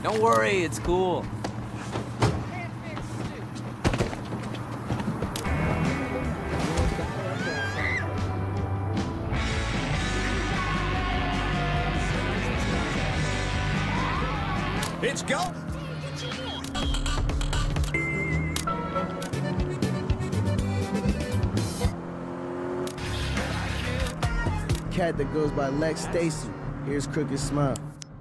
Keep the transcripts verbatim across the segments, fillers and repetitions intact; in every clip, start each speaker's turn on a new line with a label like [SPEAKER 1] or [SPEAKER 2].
[SPEAKER 1] Don't worry, it's cool.
[SPEAKER 2] It's go!
[SPEAKER 3] Cat that goes by Lex Stacy. Here's Crooked Smile.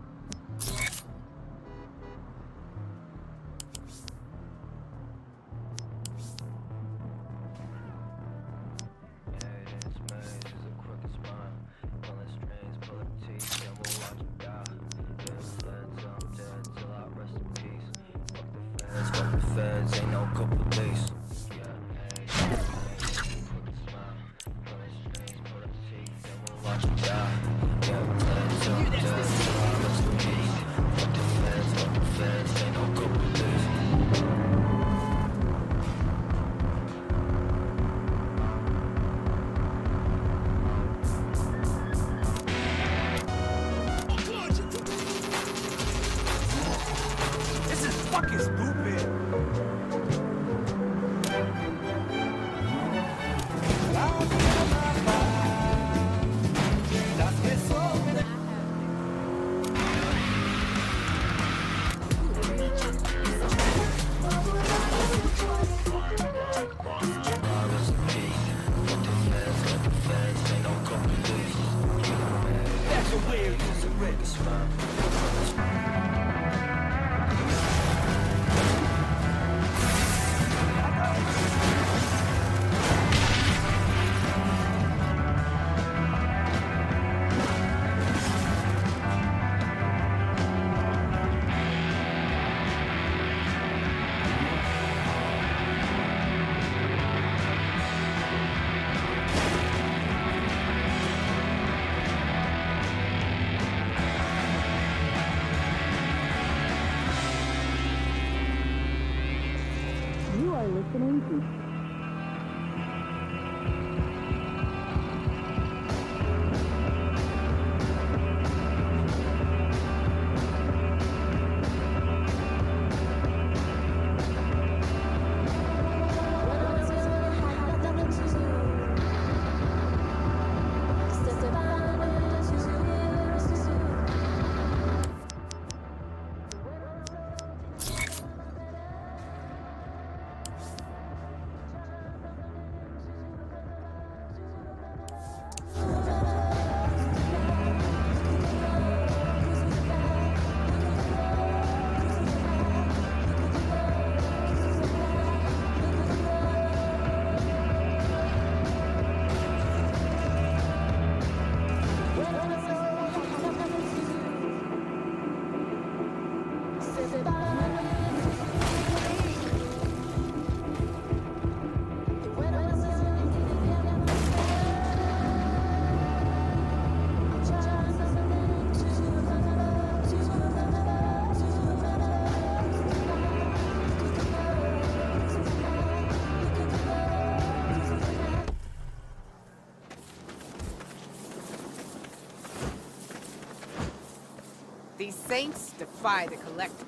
[SPEAKER 4] These saints defy the collector.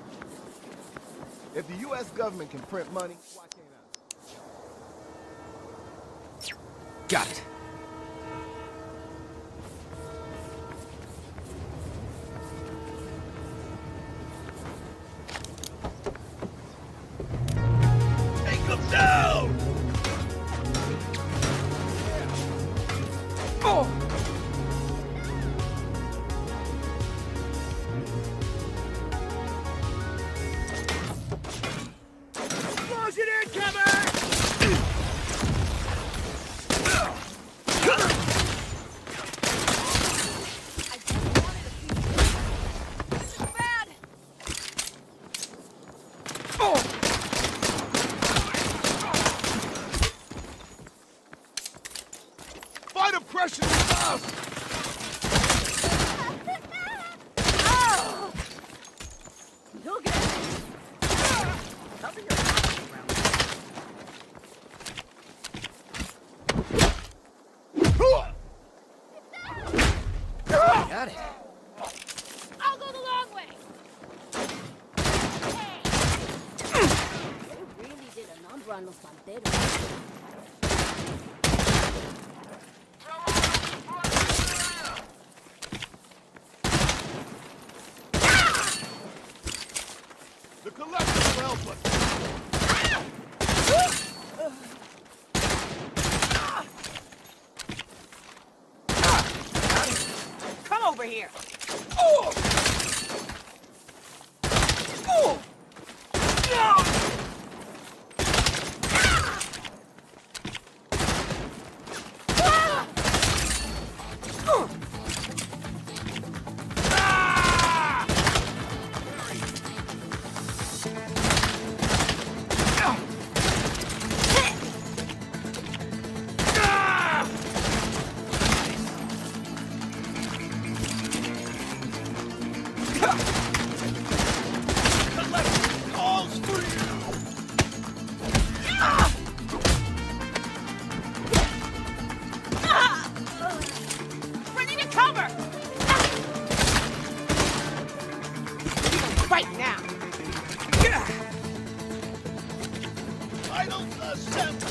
[SPEAKER 5] If the U S government can print money, why can't I?
[SPEAKER 1] Got it.
[SPEAKER 2] Take him down!
[SPEAKER 4] Oh!
[SPEAKER 1] van los panteros.
[SPEAKER 5] The collector will help us.
[SPEAKER 4] Come over here. Oh. Oh. Right now.
[SPEAKER 2] Idols assemble.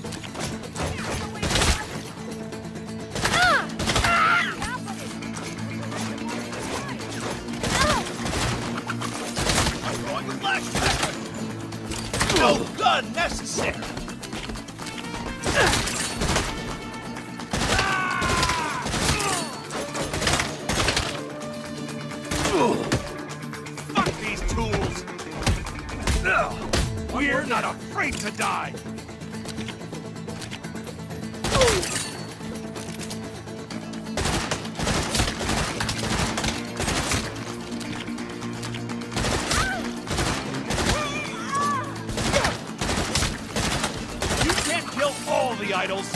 [SPEAKER 2] I'm going to flashback. No gun necessary. We're not afraid to die! You can't kill all the idols!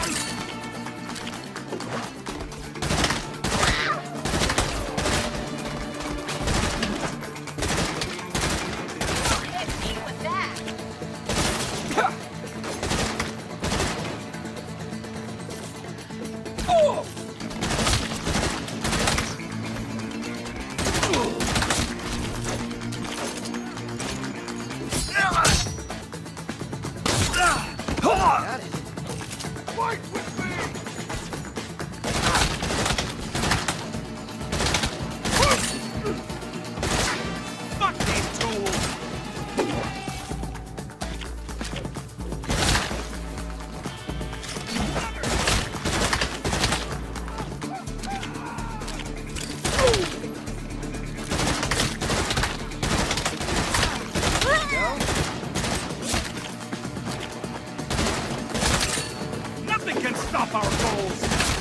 [SPEAKER 2] Stop our goals!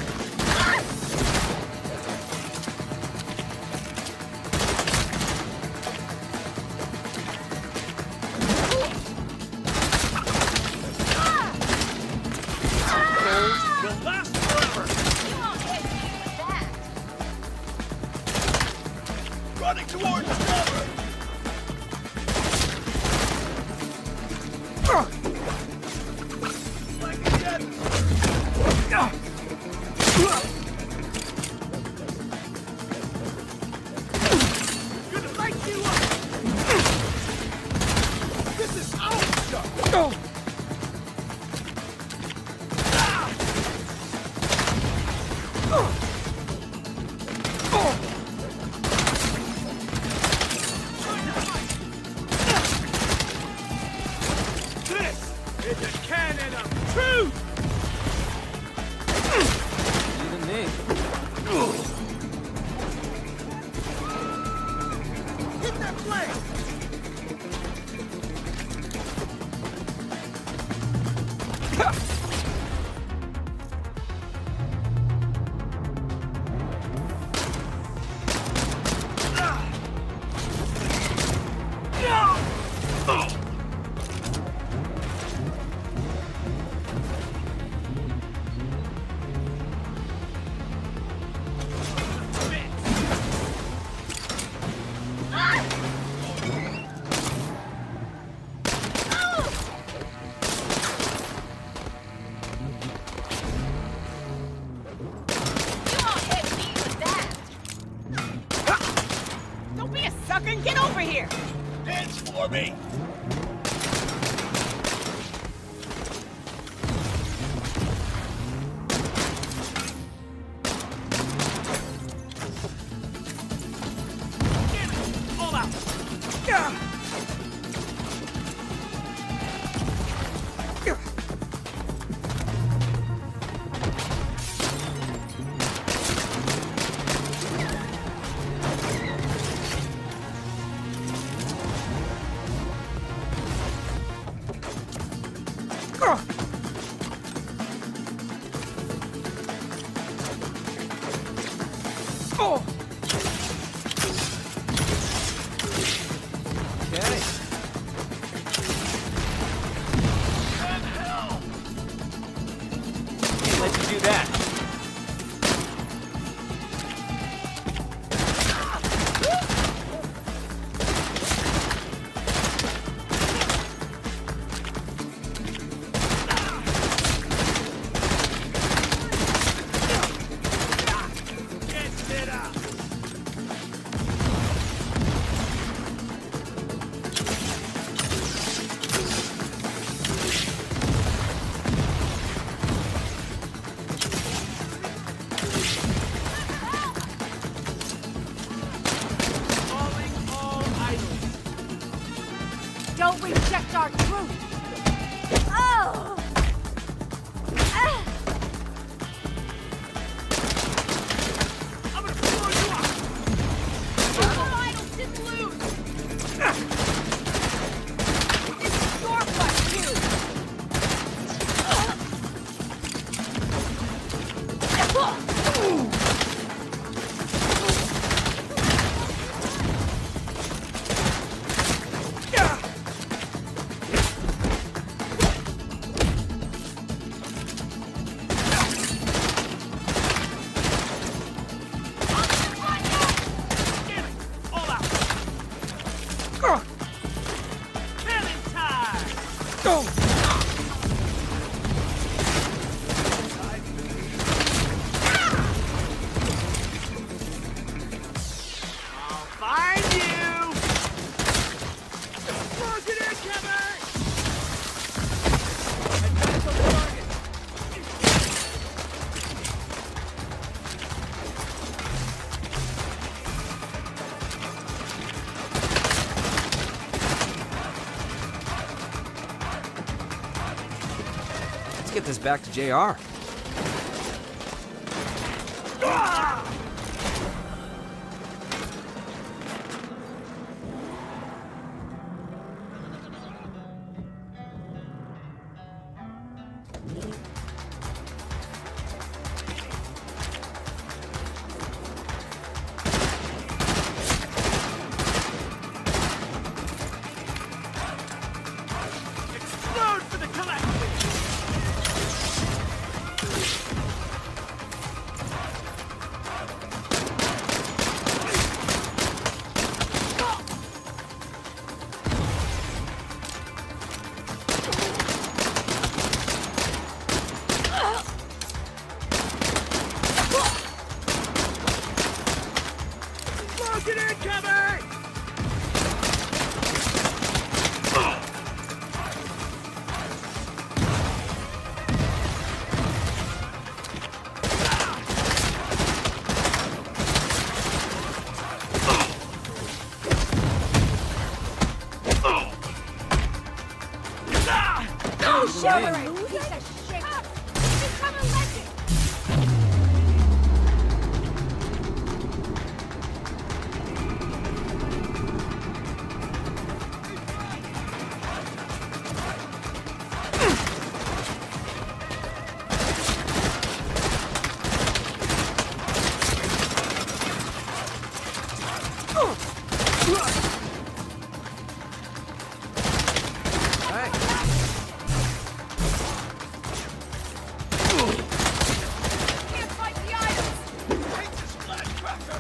[SPEAKER 2] Will last forever!
[SPEAKER 1] You won't hit me with that!
[SPEAKER 2] Running towards cover! Like again! Gonna light you up! This is our stuff! This is a cannon of truth!
[SPEAKER 3] Even me.
[SPEAKER 2] Hit that flank!
[SPEAKER 4] Sucker, get over here!
[SPEAKER 2] Dance for me!
[SPEAKER 1] Don't reject our truth! Oh! Ah!
[SPEAKER 2] I'm gonna blow you up!
[SPEAKER 1] Our idols didn't lose! This is your fight, too!
[SPEAKER 6] Get this back to J R.
[SPEAKER 2] Explode for the collective! Get incoming!
[SPEAKER 1] Oh, shivering! Piece of shit! Become a legend! Can't fight the idols!
[SPEAKER 2] Take this flat cracker!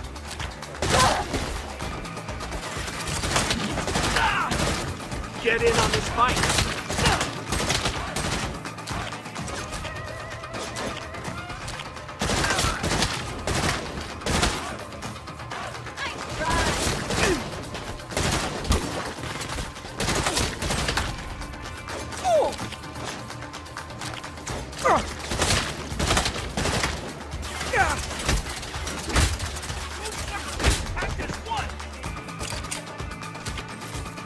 [SPEAKER 2] Get in on this fight! Pack this one!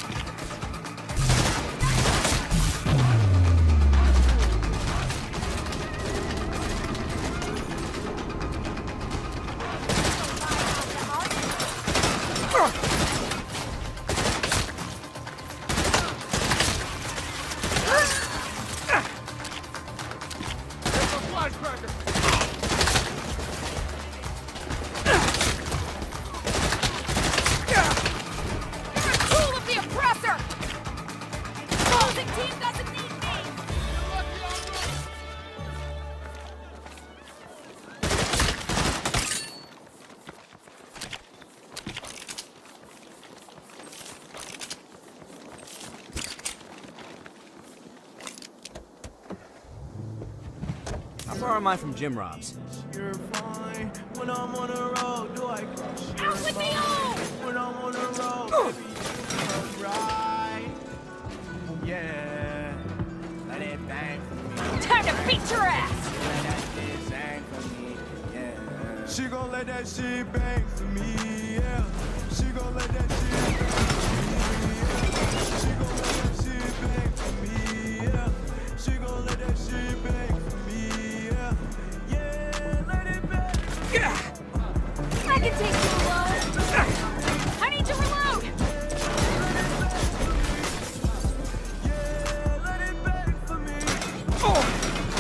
[SPEAKER 6] How far am I from Jim Rob's?
[SPEAKER 3] You're fine when I'm on the road. Do I cross you?
[SPEAKER 1] Out with the O!
[SPEAKER 3] When I'm on the road, baby, you come right. Yeah, let it bang for me.
[SPEAKER 1] Time to beat your ass!
[SPEAKER 3] Let that shit bang for me. Yeah. She gon' let that shit bang for me. Yeah. She gon' let that shit bang for me. Yeah. She gon' let that shit bang for me. Yeah. She gon' let that shit bang for me. Yeah. Yeah, let it bang.
[SPEAKER 1] I can take you alone. I need to reload.
[SPEAKER 3] Yeah, let it bang for me. Oh.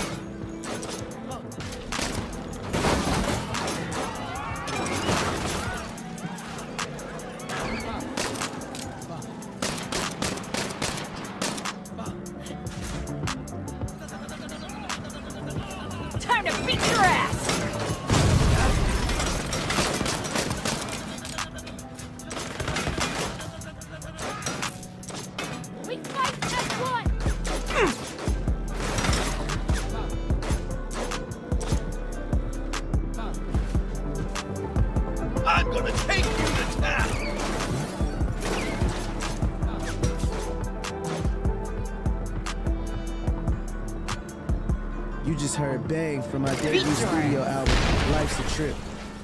[SPEAKER 1] Time to beat your ass! We fight as one!
[SPEAKER 2] I'm gonna take you to town!
[SPEAKER 3] You just heard Bang from my debut studio album, Life's a Trip.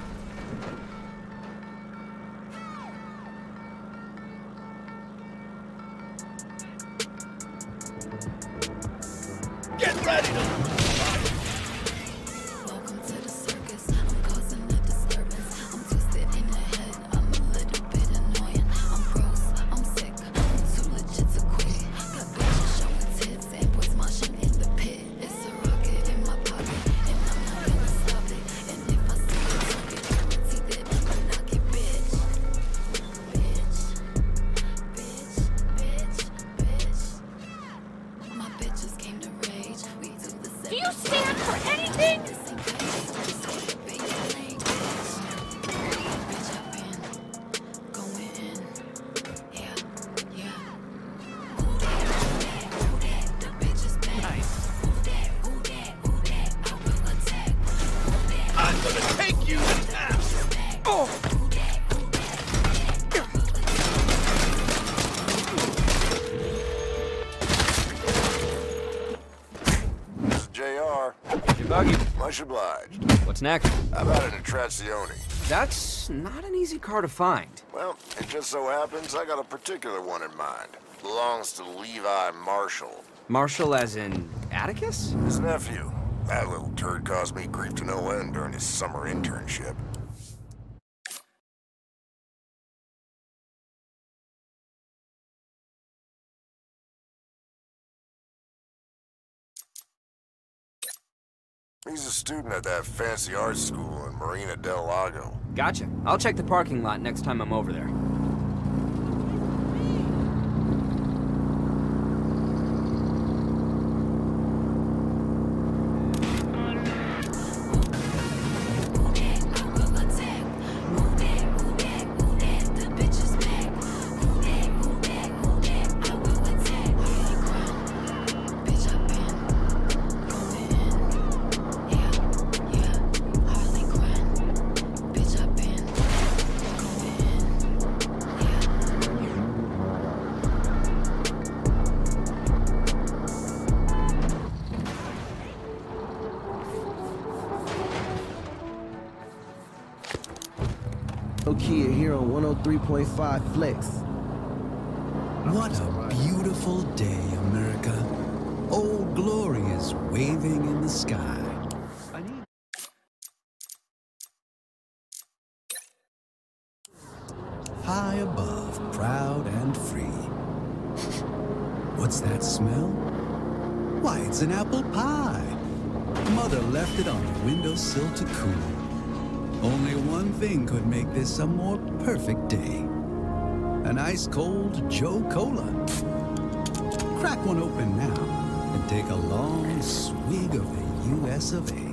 [SPEAKER 2] Get ready to...
[SPEAKER 7] Welcome to the circus. I'm causing a disturbance. I'm twisted in the head. I'm a little bit annoying. I'm gross. I'm sick. I'm too legit to quit. Got bitches showing tits and boys moshing in the pit. It's a rocket in my pocket, and I'm not gonna stop it. And if I see a target, guarantee that I'ma knock it, bitch. Bitch, bitch, bitch, bitch. My bitches came to rage. We do the same.
[SPEAKER 1] Do you stand for anything?
[SPEAKER 2] I'm gonna take you to town! Oh!
[SPEAKER 8] J R,
[SPEAKER 6] Your buggy.
[SPEAKER 8] much obliged.
[SPEAKER 6] What's next?
[SPEAKER 8] How about an Attrazione?
[SPEAKER 6] That's not an easy car to find.
[SPEAKER 8] Well, it just so happens I got a particular one in mind. Belongs to Levi Marshall.
[SPEAKER 6] Marshall as in Atticus?
[SPEAKER 8] His nephew. That little turd caused me grief to no end during his summer internship. He's a student at that fancy art school in Marina del Lago.
[SPEAKER 6] Gotcha. I'll check the parking lot next time I'm over there.
[SPEAKER 3] Kia here on one oh three point five Flex.
[SPEAKER 9] What a beautiful day, America. Old Glory is waving in the sky. high above, proud and free. What's that smell? Why, it's an apple pie. Mother left it on the windowsill to cool. Only one thing could make this a more perfect day. An ice-cold Joe Cola. Crack one open now and take a long swig of the U S of A.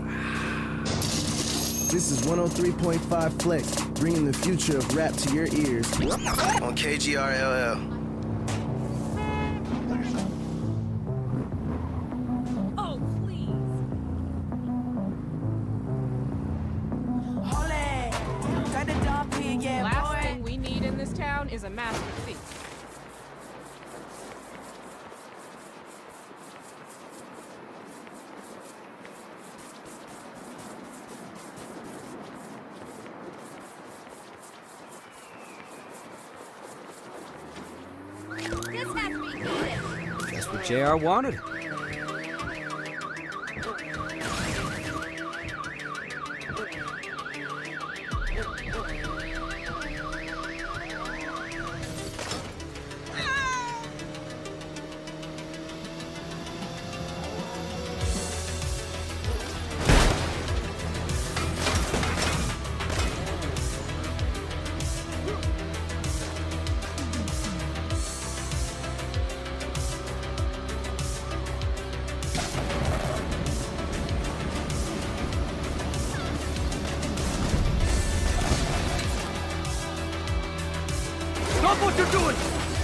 [SPEAKER 5] This is one oh three point five Flex, bringing the future of rap to your ears.
[SPEAKER 10] On K G R L L.
[SPEAKER 1] Oh, please.
[SPEAKER 4] Last thing we need in this town is a master thief.
[SPEAKER 1] This has to be good.
[SPEAKER 6] That's what J R wanted.
[SPEAKER 2] Stop what you're doing!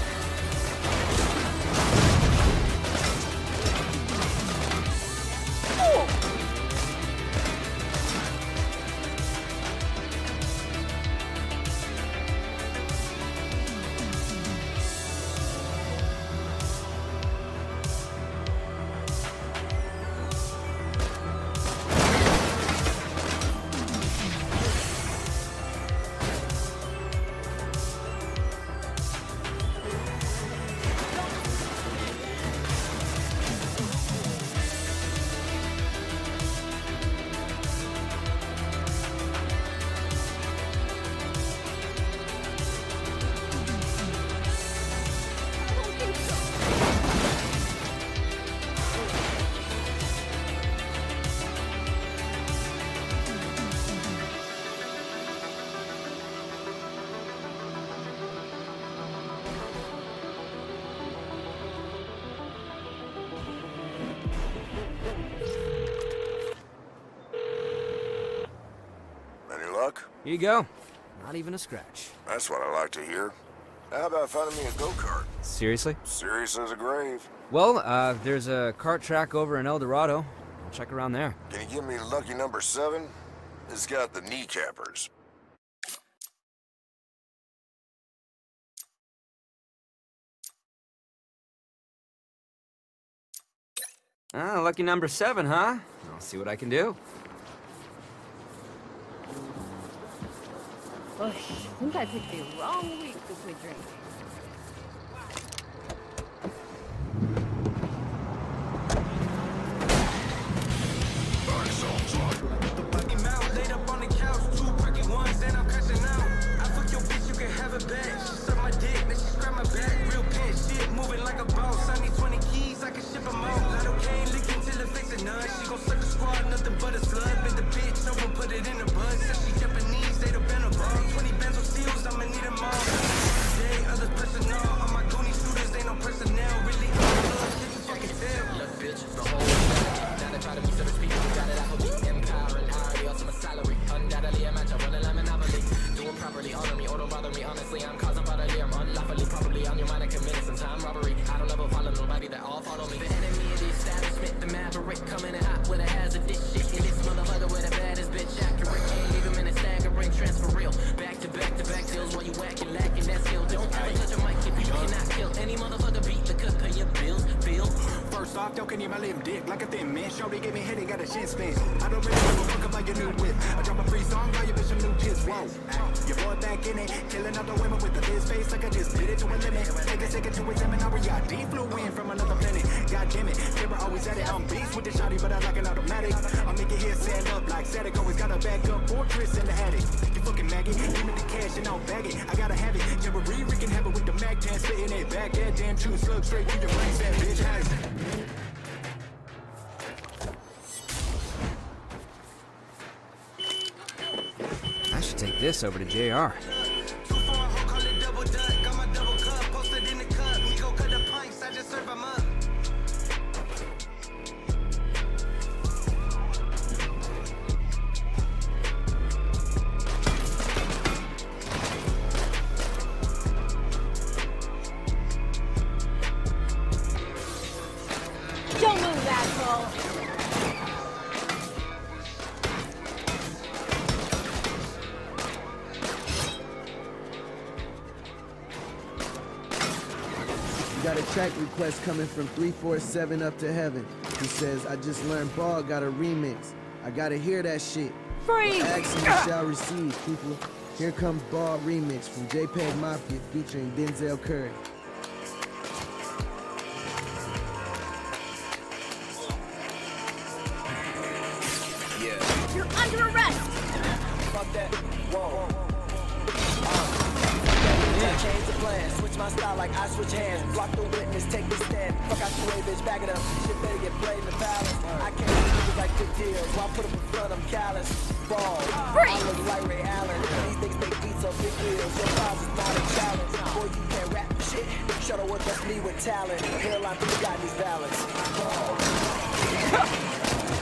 [SPEAKER 6] Here you go. Not even a scratch.
[SPEAKER 8] That's what I like to hear. How about finding me a go-kart?
[SPEAKER 6] Seriously?
[SPEAKER 8] Serious as a grave.
[SPEAKER 6] Well, uh, there's a kart track over in El Dorado. I'll check around there.
[SPEAKER 8] Can you give me lucky number seven? It's got the kneecappers.
[SPEAKER 6] Ah, lucky number seven, huh? I'll see what I can do.
[SPEAKER 1] Ugh, I think I picked the wrong week to quit drinking.
[SPEAKER 3] Laid up on the couch, two perky ones, and I'm catching out. I fuck your bitch, you can have it back. She suck my dick, then she scrap my back. Real pin shit, moving like a boss. I need twenty keys, I can ship them out. Lotto cane, licking till it fix it none. She gon' suck a squad, nothing but a slug. Bit the bitch over, put it in the bud. Said she Japanese, they the been above. twenty benzo seals, I'ma need them all. Today, others personnel. On my Goonie shooters, ain't no personnel. Really, I'm love, shit you fucking tell. Look, bitch, the whole world. Now they try to be service people who got it out for me. Empower and hire the ultimate salary. Undoubtedly a match, I run a monopoly. Do it properly, honor me, or don't bother me. Honestly, I'm causing bodily, I'm unlawfully. Probably on your mind, I committed some time robbery. I don't ever follow nobody, that all follow me. The enemy of the establishment, the maverick, coming in hot with a hazard. This shit, and this motherfucker with the baddest bitch accurate. Can't leave him in a staggering transfer real. Back to back to back deals while you whacking, lacking that skill. Don't ever touch a mic if you cannot kill any motherfucker beat the cut, pay your bills, feel. First off, popped out, can you my limb dick like a thin man? Shorty gave me head, got a shin spin. I don't really give a fuck about your new whip. I drop a free song, buy your bitch some new tits. Whoa, your boy back in it, killing other women with the biz face like I just bit it to a limit. Take a second to examine our reality. Flew in from another planet. God damn it, never always at it. I'm beast with the shotty, but I like an automatic. I make it here stand up like static. Always got a backup fortress in the attic. You fucking maggot, give me the cash and I'll bag it. I gotta have it, Jamboree, we can have it with the Mac ten, spitting it back. That damn true slug straight through your brain, that bitch has.
[SPEAKER 6] I should take this over to J R.
[SPEAKER 1] Don't move, asshole!
[SPEAKER 11] You got a track request coming from three four seven Up to Heaven. He says, I just learned Ball got a remix. I gotta hear that shit.
[SPEAKER 1] Freeze!
[SPEAKER 11] Action you shall receive, people. Here comes Ball remix from JPEG Mafia featuring Denzel Curry.
[SPEAKER 1] You're under arrest!
[SPEAKER 3] Fuck that. Whoa. I change the plan, switch my style like I switch hands. Block the witness, take the stand. Fuck out the way, bitch, back it up. Shit better get played in the palace. I can't do niggas like big deals. While I put up in front, I'm callous. Ball. I look like Ray Allen. These niggas make beats on big wheels. Your files is not a challenge. Boy, you can't rap shit. Shuttleworth, that's me with talent. Hairline, you got these balance. Ball.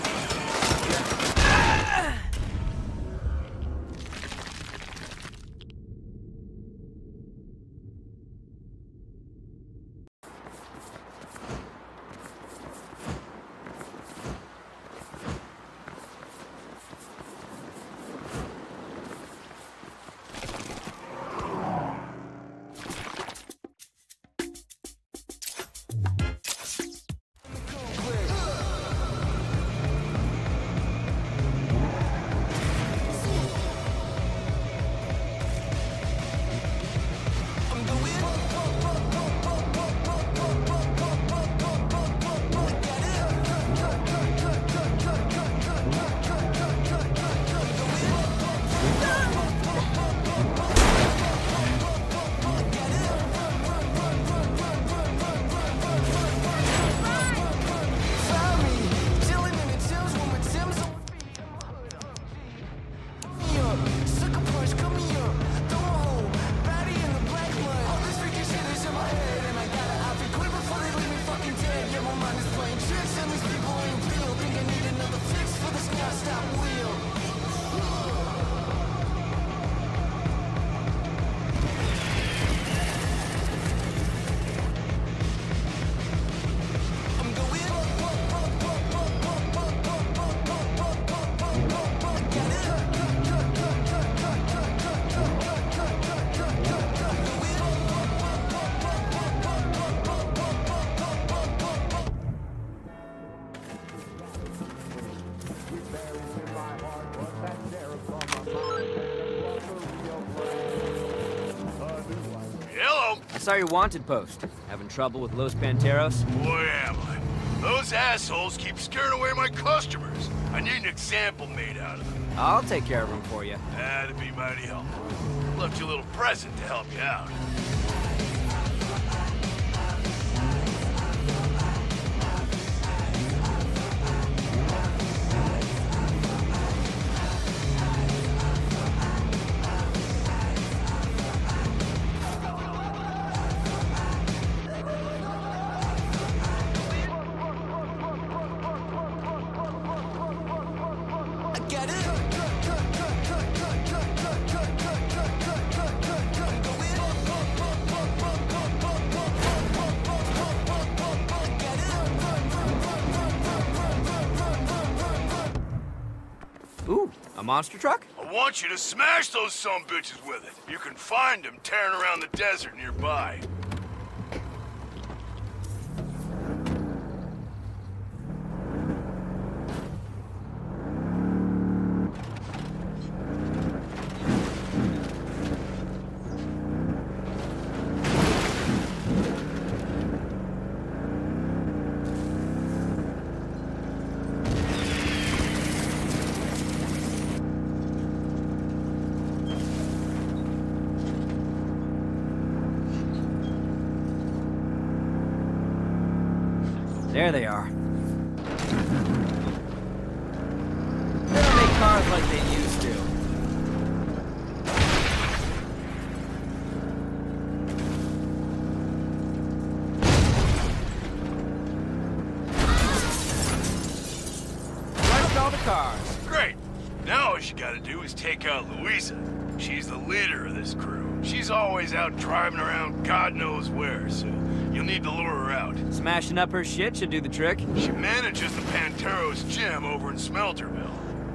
[SPEAKER 6] I saw your wanted post. Having trouble with Los Panteros?
[SPEAKER 8] Boy, am I. Those assholes keep scaring away my customers. I need an example made out of them.
[SPEAKER 6] I'll take care of them for you.
[SPEAKER 8] That'd be mighty helpful. Left you a little present to help you out.
[SPEAKER 6] Ooh, a monster truck?
[SPEAKER 8] I want you to smash those sumbitches with it. You can find them tearing around the desert nearby.
[SPEAKER 6] There they are. They don't make cars like they used to. Rushed all the cars.
[SPEAKER 8] Great. Now all you gotta do is take out Louisa. She's the leader of this crew. She's always out driving around God knows where, so you'll need to lure her out.
[SPEAKER 6] Smashing up her shit should do the trick.
[SPEAKER 8] She manages the Panteros gym over in Smelterville.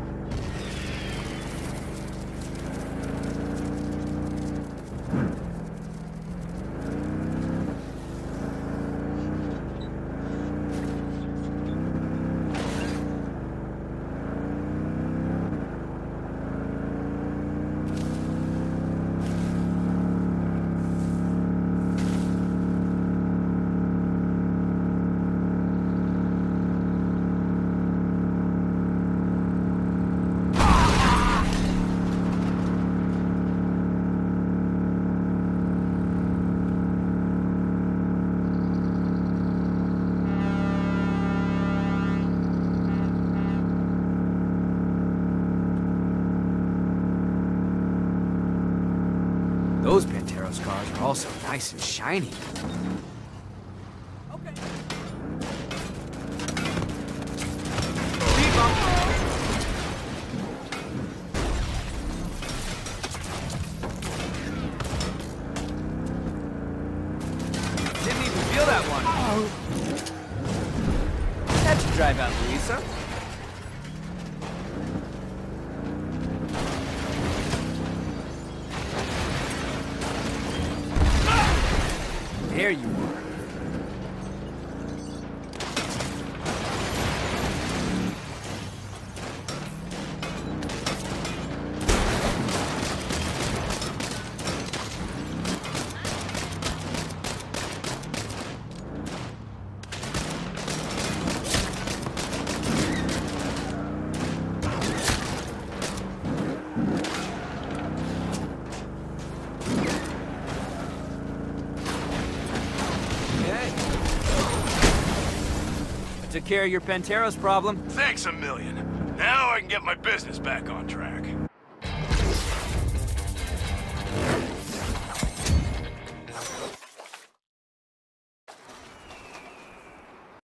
[SPEAKER 6] Those Panteros cars are also nice and shiny.
[SPEAKER 4] Okay.
[SPEAKER 6] Speed bump. Didn't even feel that one. That should drive out, Louisa. There you are. Took care of your Panteros problem.
[SPEAKER 8] Thanks a million. Now I can get my business back on track.